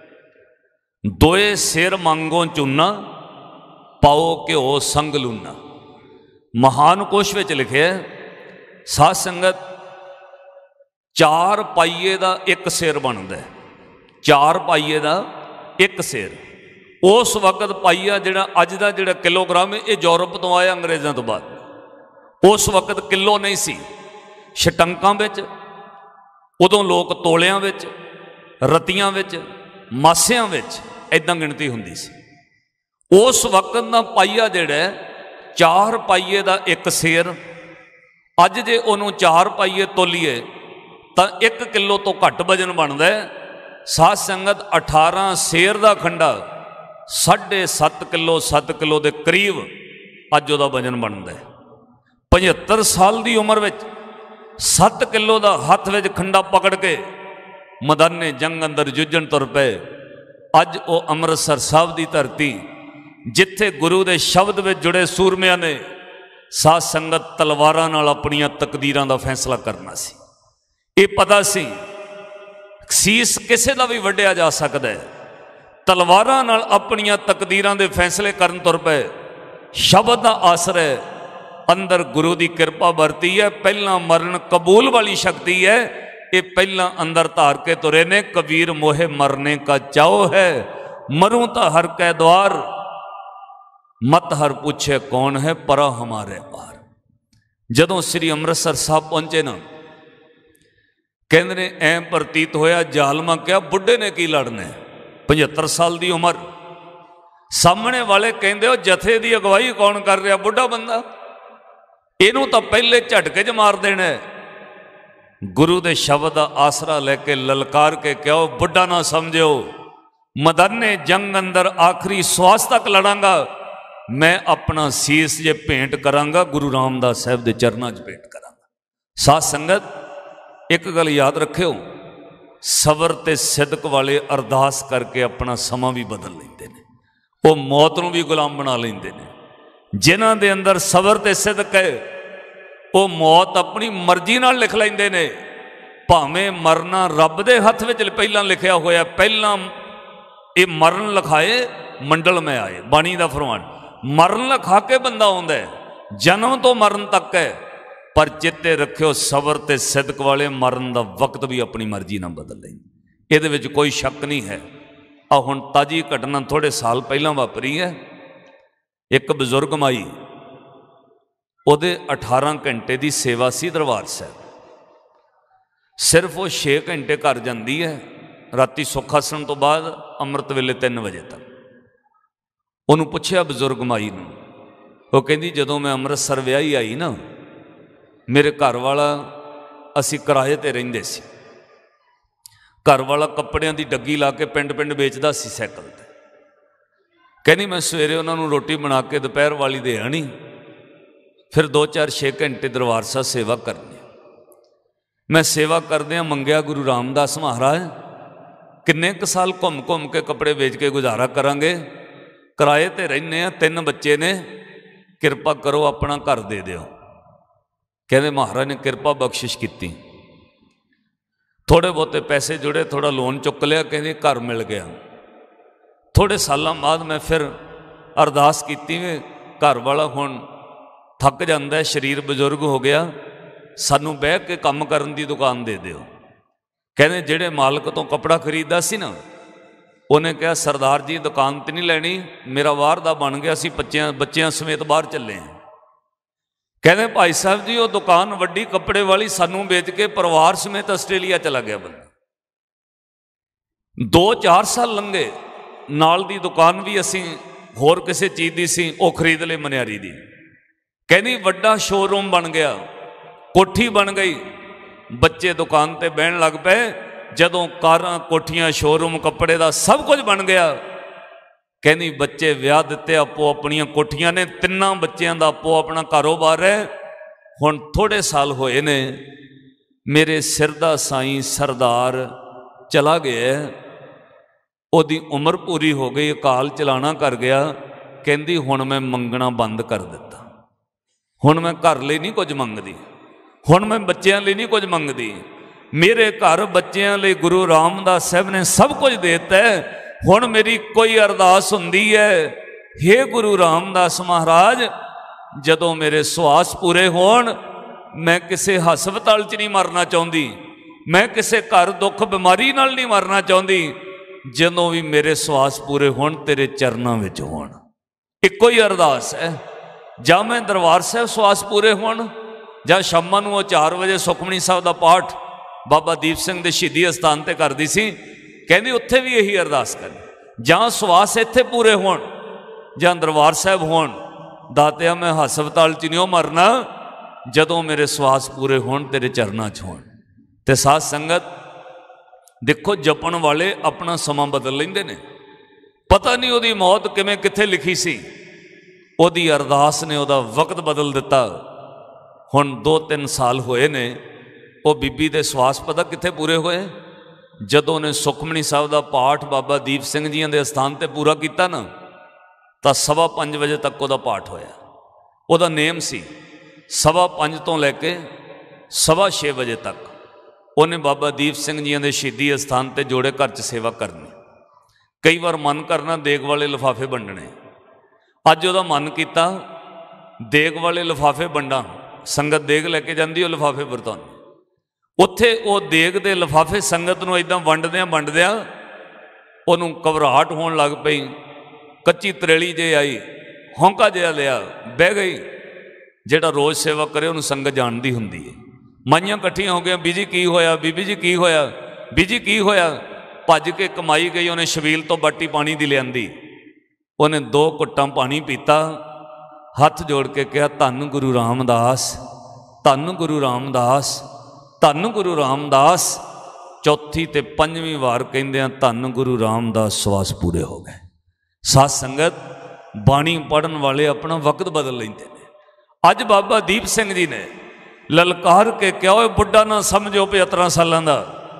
दोए शेर मांगों चूना, पाओ घ्यो संग लूना। महान कोश में लिखे, साध संगत चार पाइए का एक शेर बनता है। चार पाइए का एक शेर। उस वक्त पाइया जिहड़ा अज का जिहड़ा किलोग्राम है, ये यूरोप तो आया अंग्रेज़ों तो बाद। उस वक्त किलो नहीं सी, छटंकां विच, उदों लोग तोलियां विच, रतियां विच, मासियां विच इदां गिणती हुंदी सी। उस वक्त का पाइया जिहड़ा चार पाइए का एक शेर, अज जे उन्हों चार पाइए तोलीए तो एक किलो तो घट वजन बनता है। साध संगत अठारह शेर का खंडा साढ़े सत्त किलो सत्त किलो के करीब अज वह वजन बनता है। पचहत्तर साल की उम्र में सत्त किलो का हथ में खंडा पकड़ के मैदाने जंग अंदर जुझण तुर पे। अज वो अमृतसर साहब की धरती, जिथे गुरु के शब्द में जुड़े सूरमिया ने साध संगत तलवारां नाल अपनियां तकदीरां दा फैसला करना सी। ये पता सी सीस किसे दा भी वड्डिया जा सकता है। तलवारां नाल अपनियां तकदीरां दे फैसले करन तुर पे। शब्द दा आसरा अंदर गुरु की कृपा वरती है। पहला मरण कबूल वाली शक्ति है, ये पहला अंदर धार के तुरे ने। कबीर मोहे मरने का चाओ है, मरूं तो हर कै द्वार, मत हर पूछे कौन है परा हमारे पार। जदों श्री अमृतसर साहब पहुंचे ना, कहते ने ऐ प्रतीत होया जालमा क्या बुढ़े ने की लड़ना। पचहत्तर साल की उम्र, सामने वाले कहते हो जथे की अगवाई कौन कर रहा? बुढ़ा बंदा, इनू तो पहले झटके च मार देना। गुरु के शब्द का आसरा लेके ललकार के कहो, बुढ़ा ना समझो, मैदाने जंग अंदर आखिरी श्वास तक लड़ांगा। मैं अपना शीस जे भेंट करांगा, गुरु रामदास साहब के चरणों च भेंट करांगा। साध संगत एक गल याद रखियो, सबर ते सिदक वाले अरदास करके अपना समा भी बदल लेंदे ने। वो मौत नूं भी गुलाम बना लेंदे ने। जिन्हां दे अंदर सबर ते सिदक है, वो मौत अपनी मर्जी नाल लिख लेंदे ने। भावें मरना रब दे हथ विच पहलां लिखिया होया, पहलां ये मरण लिखाए मंडल में आए। बाणी दा फरमान, मरण लिखा के बंदा आउंदा है, जन्म तो मरण तक है। पर चेते रखियो सबर ते सिदक वाले मरण का वक्त भी अपनी मर्जी ना बदल लें, ये कोई शक नहीं है। आ हुण ताजी घटना थोड़े साल पहला वापरी है। एक बजुर्ग माई, उहदे अठारह घंटे की सेवा सी दरबार साहब। सिर्फ वो छे घंटे घर जाती है, राती सुखासन तो बाद अमृत वेले तीन बजे तक। उन्होंने पूछया बजुर्ग माई नूं, वो कहती जदों मैं अमृतसर विआही आई ना, मेरे घर वाला असी किराए ते रहिंदे सी। घर वाला कपड़ियां दी डग्गी ला के पिंड पिंड बेचदा सी साइकिल ते। कहनी मैं सवेरे उन्होंने रोटी बना के दोपहर वाली दे आनी, फिर दो चार छे घंटे दरबार साहब सेवा करनी। मैं सेवा करदे मंगया गुरु रामदास महाराज किन्ने क साल घूम घूम के कपड़े बेच के गुजारा करांगे, किराए ते रहने आ, तीन बच्चे ने, किरपा करो अपना घर दे दिओ। कहते महाराज ने किरपा बख्शिश की, थोड़े बहुते पैसे जुड़े, थोड़ा लोन चुक लिया, कहते घर मिल गया। थोड़े साल बाद मैं फिर अरदास की, घर वाला हुण थक जाता है, शरीर बजुर्ग हो गया, सानू बह के काम करन दी दुकान दे दिओ। कहते जेड़े मालक तो कपड़ा खरीदा सी ना, उन्हें कहा सरदार जी दुकान तो नहीं लैनी, मेरा बाहर दा बन गया, असीं बच्चियां बच्चियां समेत बाहर चले हैं। कहते भाई साहब जी वो दुकान वड्डी कपड़े वाली सानू बेच के परिवार समेत आस्ट्रेलिया चला गया बंदा। दो चार साल लंघे, नाल दी दुकान भी असी होर किसी चीज़ की सी, वो खरीद ले मनियारी दी। कहनी वड्डा शोरूम बन गया, कोठी बन गई, बच्चे दुकान ते बहन लग पे। जदों कारां कोठियां शोरूम कपड़े का सब कुछ बन गया, कहनी बच्चे विआह दिते, आपो अपनियां कोठियां ने, तिन्ना बच्चों का आपो अपना कारोबार है। हुण थोड़े साल होए ने, मेरे सिर दा साईं सरदार चला गया, ओदी उम्र पूरी हो गई, अकाल चलाना कर गया। कहती हुण मैं मंगना बंद कर दिता, हुण मैं घर लिए नहीं कुछ मंगदी, हुण मैं बच्चों लिए नहीं कुछ मंगदी। मेरे घर बच्चों लिए गुरु रामदास साहब ने सब कुछ देता है। हुण मेरी कोई अरदास हुंदी है, हे गुरु रामदास महाराज जदों मेरे सुआस पूरे होण, मैं किसी हस्पताल च नहीं मरना चाहती, मैं किसी घर दुख बीमारी नाल नहीं मरना चाहती, जदों भी मेरे सुआस पूरे होण तेरे चरणों में होण। इक्को ही अरदास है, जां मैं दरबार साहब सुआस पूरे होण, जां शामां नूं चार बजे सुखमनी साहब का पाठ बाबा दीप सिंह दे शहीदी अस्थान ते करदी सी। कहंदी उत्थे भी यही अरदास कर, जां सुआस इत्थे पूरे होण जां दरबार साहब होण, दातिया मैं हस्पताल च नहीं मरना, जदों मेरे सुआस पूरे होण तेरे चरणों च होण। ते साध संगत देखो, जपण वाले अपना समा बदल लेंदे ने, पता नहीं उहदी मौत किवें कित्थे लिखी सी, उहदी अरदास ने उहदा वक्त बदल दिता। हुण दो तीन साल होए ने, वो बीबी दे सुआस पता कित्थे पूरे होए, जदों ने सुखमनी साहब का पाठ बाबा दीप सिंह जी के अस्थान ते पूरा किया ना, तो सवा पाँच बजे तक वह पाठ होया। वह नेम सी सवा पाँच तो लैके सवा छे बजे तक उन्हें बाबा दीप सिंह जी के शहीदी अस्थान ते जोड़े घर च सेवा करनी। कई बार मन करना देग वाले लिफाफे वंडने, अज वह मन किया देग वाले लिफाफे वंडा, संगत देग लैके जाती वो लिफाफे वरतानी, उत्थे वो देग दे लिफाफे संगत नूं इदां वंडदियां वंडदियां उहनूं घबराहट होण लग पई, कच्ची तरेली जे आई, होंका जिहा लिया, बह गई। जिहड़ा रोज़ सेवा करे उहनूं संगत जानदी हुंदी है। माइयां इकट्ठियां हो गई, बीजी की होया, बीबी जी की होया, बीजी की होया, भज के कमाई गई, उन्हें शबील तो बाटी पानी दी लियांदी, उन्हें दो घुट्टां पानी पीता, हथ जोड़ के कहा धन गुरु रामदास, धन गुरु रामदास, धन गुरु रामदास। चौथी ते पंजवीं वार कहंदे धन गुरु रामदास सुआस पूरे हो गए। साध संगत बाणी पढ़न वाले अपना वक्त बदल लेंदे ने। अज बाबा दीप सिंह जी ने ललकार के क्या बुढ़ा ना समझो पचहत्तर सालों का,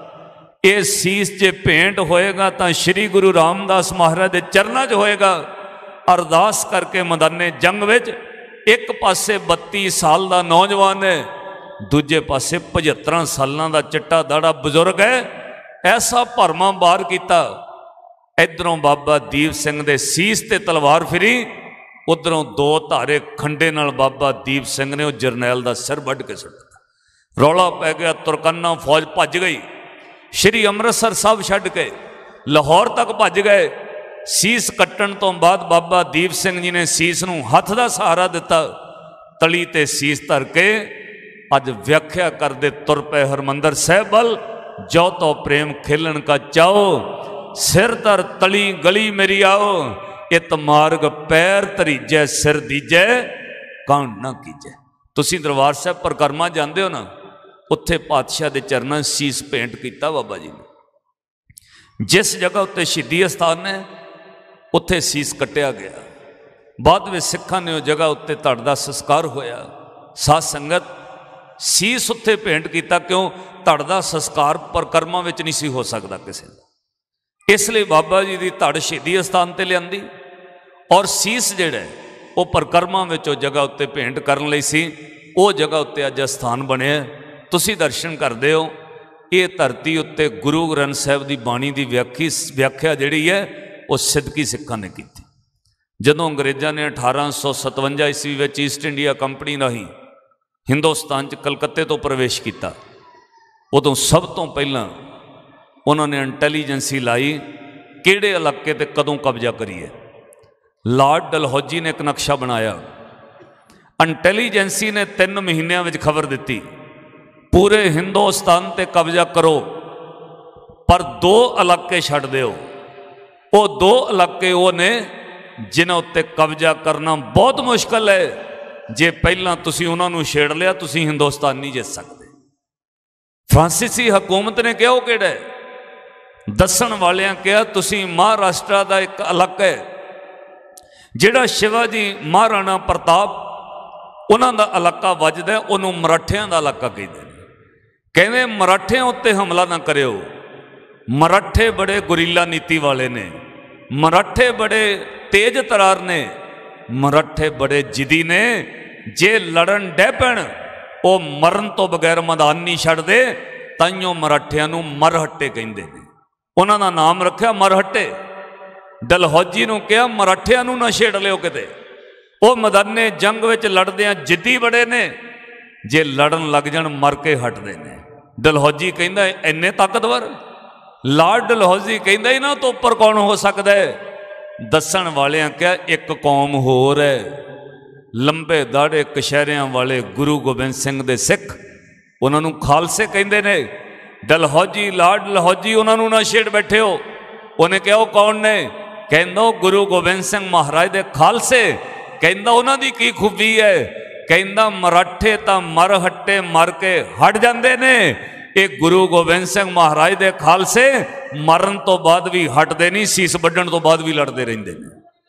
ये सीस जे भेंट होएगा तो श्री गुरु रामदास महाराज के चरणों च होएगा। अरदास करके मैदाने जंग विच एक पासे बत्ती साल का नौजवान है, दूजे पासे पचहत्तर सालों का चिट्टा दाड़ा बजुर्ग है। ऐसा भरमा बार किया, इधरों बाबा दीप सिंह दे सीस ते तलवार फिरी, उधरों दो धारे खंडे नाल बाबा दीप सिंह ने जरनैल का सिर वढ़ के सुट दिता। रौला पै गया, तुरकाना फौज भज गई, श्री अमृतसर साहब छड्ड के लाहौर तक भज गए। सीस कट्टण तो बाद बाबा दीप सिंह जी ने सीस नूं हथ दा सहारा दिता, तली ते सीस धर के अज व्याख्या करदे तुर पे हरमंदर साहिब वल, जो तो प्रेम खेलन का चाओ, सिर धर तली गली मेरी आओ, इत मार्ग पैर धरीजै सिर दीजै कांड ना कीजै। तुसीं दरबार साहिब परिक्रमा जांदे हो ना, उत्थे पातशाह दे चरनां सीस भेंट किया बाबा जी ने। जिस जगह उत्ते शहीदी अस्थान है उत्थे सीस कट्टिया गया। बाद में सिखां ने उस जगह उत्ते धड़ दा संस्कार होया। साध संगत सीस उत्थे भेंट किया, क्यों? धड़ दा संस्कार परकर्मा विच नहीं सी हो सकता किसी का, इसलिए बाबा जी की धड़ शहीदी अस्थान ते लियांदी और सीस जिहड़ा वो परकर्मा विच उस जगह उत्ते भेंट करन लई सी। वो जगह उत्ते अज अस्थान बनिया, तुसीं दर्शन करदे हो। ये धरती उत्ते गुरु ग्रंथ साहिब की बाणी की व्याखी व्याख्या जिहड़ी है वो सिद्दकी सिखां ने की। जदों अंग्रेज़ां ने अठारह सौ सतवंजा ईस्वी में ईस्ट इंडिया कंपनी राही हिंदुस्तान च कलकत्ते तो प्रवेश किया, उदों सब तो पहला उन्होंने इंटैलीजेंसी लाई किहड़े इलाके ते कदों कब्जा करिए। लॉर्ड डलहौजी ने एक नक्शा बनाया। इंटैलीजेंसी ने तीन महीनों में खबर दी पूरे हिंदुस्तान ते कब्जा करो, पर दो इलाके छड्ड दिओ। वो दो इलाके वो ने जिन्हां उत्ते कब्जा करना बहुत मुश्किल है। जे पहला तुसीं उन्हां नूं छेड़ लिया तुसीं हिंदुस्तान नहीं जित सकते। फ्रांसीसी हुकूमत ने कहा वो किहड़ा है? दस्सण वालियां कहा तुसीं महाराष्ट्र का एक इलाका है जिहड़ा शिवाजी महाराणा प्रताप उन्हां दा इलाका वजदा, उन्हों मराठियां दा इलाका कहते हैं। कहते मराठियां उत्ते हमला ना करियो, मराठे बड़े गुरीला नीति वाले ने, मराठे बड़े तेज तरार ने, मराठे बड़े जिदी ने। जे लड़न डै पैण वो मरण तो बगैर मैदान नहीं छड्डदे, ताइयों मराठियां नूं मरहट्टे कहंदे ने। उन्हां दा नाम रखिया मरहट्टे। डलहौजी नूं कहा मराठियां नूं ना छेड़ लिओ किते, वो मैदाने जंग विच लड़दियां जिद्दी बड़े ने, जे लड़न लग जाण मर के हटदे ने। डलहौजी कहंदा इन्ने ताकतवर। लॉर्ड डलहौजी कहंदा इन्हां तो उपर कौन हो सकदा है? दस्सण वालियां कहा एक कौम होर है, लंबे दाड़े कशहरियां वाले गुरु गोबिंद सिंह दे सिख, उन्होंने खालसे कहंदे ने। डलहौजी लॉर्ड डलहौजी उन्होंने ना छेड़ बैठे हो। उन्हें कहा वो कौन ने? कहंदा गुरु गोबिंद सिंह महाराज दे खालसे। कहंदा उन्हां दी की खूबी है? कहंदा मराठे तां मर हट्टे मर के हट जांदे ने, ये गुरु गोबिंद सिंह महाराज दे खालसे मरण तो बाद भी हटते नहीं, सीस वड्डण तो बाद भी लड़ते रहंदे ने।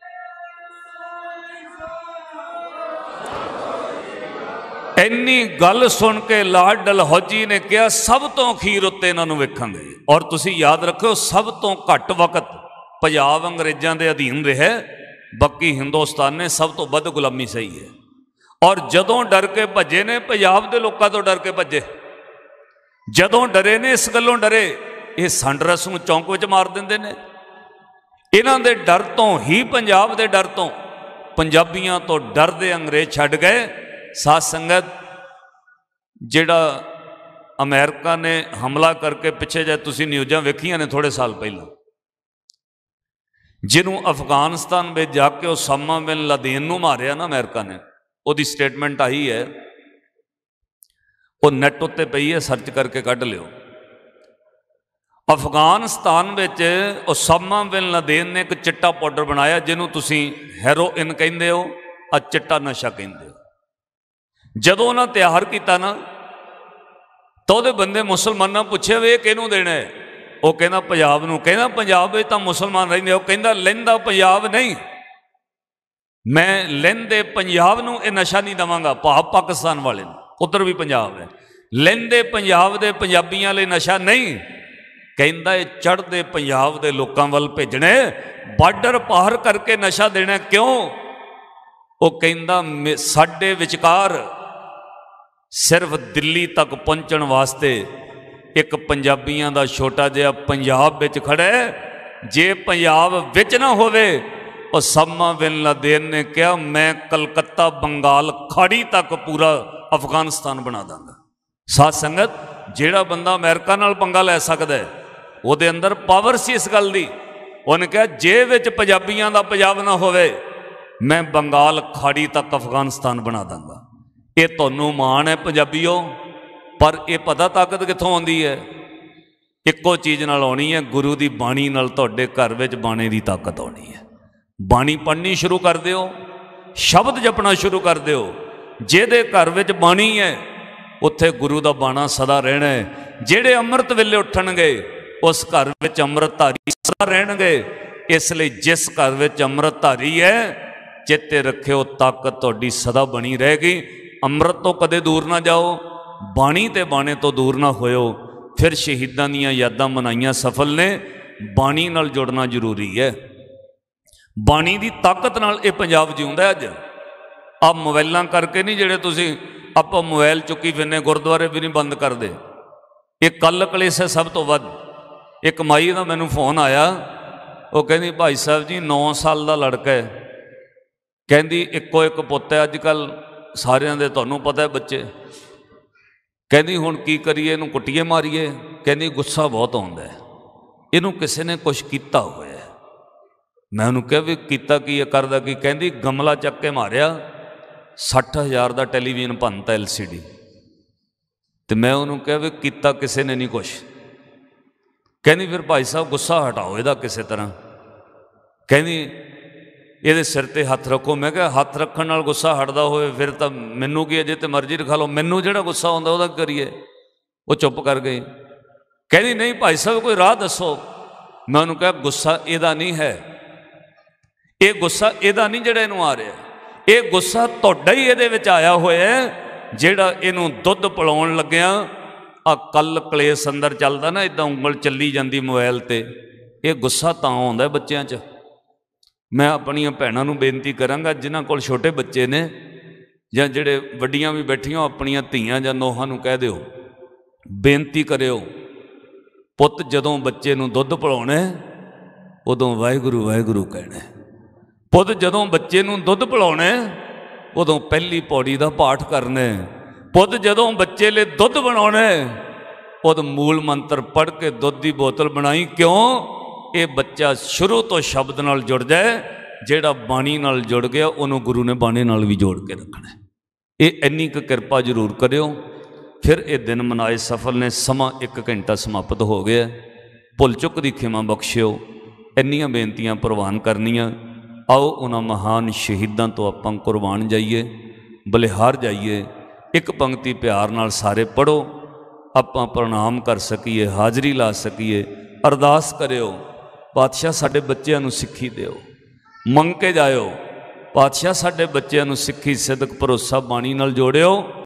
इन्नी गल सुन के लॉर्ड डलहौजी ने कहा सब तो अखीर उत्ते इन्हां नूं वेखांगे। और तुसीं याद रखो सब तो घट वक्त पंजाब अंग्रेज़ां दे अधीन रहा, बाकी हिंदुस्तान ने सब तो वध गुलामी सही है। और जदों डर के भजे ने पंजाब के लोगों तो डर के भजे, जदों डरे ने इस गलों डरे ये संडरस नूं चौंक विच मार दिंदे ने। इन्हां दे डर तो ही पंजाब दे डर तो पंजाबियां तो डरदे अंग्रेज छड्ड गए। साध संगत जिहड़ा अमेरिका ने हमला करके पिछे जाए तुसीं न्यूज़ां वेखियां ने थोड़े साल पहला, जिन्हों अफगानिस्तान में जाके ओसामा बिन लादेन नूं मारिया ना अमेरिका ने, उसकी स्टेटमेंट आई है, वो नैट उत्ते पई है, सर्च करके कढ़ लियो। अफगानिस्तान में ओसामा बिन लादेन ने एक चिट्टा पाउडर बनाया जिन्हों तुसीं हैरोइन कहंदे हो, आ चिट्टा नशा कहंदे हो। जदों उन्हें तैयार किया ना तो वो बंदे मुसलमाना पूछे वे किहनूं देना है? वो कहना पंजाब नूं। कहना पंजाब में तो मुसलमान रहिंदे। वो कहंदा लैंदा पंजाब नहीं, मैं लैंदे पंजाब नूं ये नशा नहीं देवांगा। भाव पाकिस्तान वाले उधर भी पंजाब है, लैंदे पंजाब दे पंजाबियां लई नशा नहीं, कहंदा ये चढ़दे पंजाब दे लोकां वल भेजणे, बार्डर पार करके नशा देना। क्यों? वो कहंदा साडे विचकार सिर्फ दिल्ली तक पहुंचण वास्ते एक पंजाबियां दा छोटा जिहा पंजाब विच खड़ा है, जे पंजाब विच ना होवे। ओसामा बिन लादेन ने कहा मैं कलकत्ता बंगाल खाड़ी तक पूरा अफगानिस्तान बना दांगा। साध संगत जिहड़ा बंदा अमेरिका नाल पंगा लै सकदा है ਉਹਦੇ अंदर पावर सी इस गल की। उन्हें कहा जे विच पंजाबियां दा पंजाब ना होवे मैं बंगाल खाड़ी तक अफगानिस्तान बना दांगा। ये तुहानूं माण है पंजाबीओ, पर यह पता ताकत कित्थों आउंदी है? इक्को चीज़ नाल आउणी है, गुरु की बाणी नाल तुहाडे घर विच बाणे की ताकत आउणी है। बाणी पढ़नी शुरू कर दिओ, शब्द जपना शुरू कर दिओ। जिहदे घर विच बाणी है उत्थे गुरु का बाणा सदा रहना है। जिहड़े अमृत वेले उठणगे उस घर विच अमृतधारी सदा रहणगे। इसलिए जिस घर विच अमृतधारी है चेते रखियो ताकत तुहाडी सदा बनी रहेगी। अमृत तो कदे दूर ना जाओ, बाणी ते बाणे तो दूर ना होयो। फिर शहीदां दीयां यादां मनाइयां सफल ने। बाणी नाल जुड़ना जरूरी है। बाणी दी ताकत नाल ये पंजाब जिउंदा अज। आ मोबाइलां करके नहीं जिहड़े तुसीं आपां मोबाइल चुकी फिरने, गुरुद्वारे भी नहीं बंद करदे। ये कल कलेस है सब तो वध। एक माई का मैनू फोन आया, वो कहती भाई साहब जी नौ साल का लड़का है, कहती इको एक पुत है, अजकल सारियां दे तुहानूं पता है बच्चे, कहती हुण की करिए, इनू कुट्टिए मारीए, कहती गुस्सा बहुत आउंदा है, इनू किसी ने कुछ किया होया है। मैं उन्होंने कहा भी किता की है, करदा की, कहती गमला चक के मारिया, सठ हज़ार का टैलीविजन भनता एल सी डी। तो मैं उन्होंने कहा भी किता किसी ने नहीं कुछ। कहती फिर भाई साहब गुस्सा हटाओ इहदा किसी तरह, कहती ये सिर ते हथ रखो। मैं क्या हथ रखने नाल गुस्सा हटदा होए फिर तो मैनू की अजे तो मर्जी रखा लो, मैनू जिहड़ा गुस्सा आउंदा उहदा करिए। वो चुप कर गई। कहती नहीं भाई साहब कोई राह दसो। मैं उन्होंने कहा गुस्सा इहदा नहीं है, ये गुस्सा इहदा नहीं जिहड़ा इहनूं आ रहा, ये गुस्सा तुहाडा ही इहदे विच आया होया है, जिहड़ा इहनूं दुध पिलाउण लग्गिया आ कल कलेस अंदर चलदा ना, इदां उंगल चली जाती मोबाइल ते, ये गुस्सा तां आउंदा बच्चों च। मैं अपनियां भैणां नूं बेनती करांगा जिन्हां कोल छोटे बच्चे ने जां जिहड़े वड्डियां भी बैठियां अपनियां धीआं जां नोहां नूं कह दिओ, बेनती करिओ पुत्त जदों बच्चे नूं दुध पिलाउणा उदों वाहिगुरू वाहिगुरू कहना। पुत्त जदों बच्चे नूं दुध पिलाउणा उदों पहली पौड़ी दा पाठ करना। पुत्त जदों बच्चे ले दुध बनाउणा उद मूल मंत्र पढ़ के दुध की बोतल बनाई। क्यों? ये बच्चा शुरू तो शब्द नाल जुड़ जाए, जिहड़ा बाणी नाल जुड़ गया उन्होंने गुरु ने बाणी नाल भी जोड़ के रखना। ये इन्नी क किरपा जरूर करियो। फिर ये दिन मनाए सफल ने। समा एक घंटा समाप्त हो गया। भुल चुक की खिमा बख्शियो। इन्नियां बेनतियां प्रवान करनियां। आओ उन्हां महान शहीदां तो आपां कुर्बान जाइए, बलिहार जाइए। एक पंक्ति प्यार नाल सारे पढ़ो, आपां प्रणाम कर सकीए, हाज़री ला सकीए। अरदास करियो पातशाह साडे बच्चों नूं सिक्खी दिओ, मंग के जाओ पातशाह साडे बच्चों नूं सिक्खी सिदक भरोसा बाणी नाल जोड़ियो।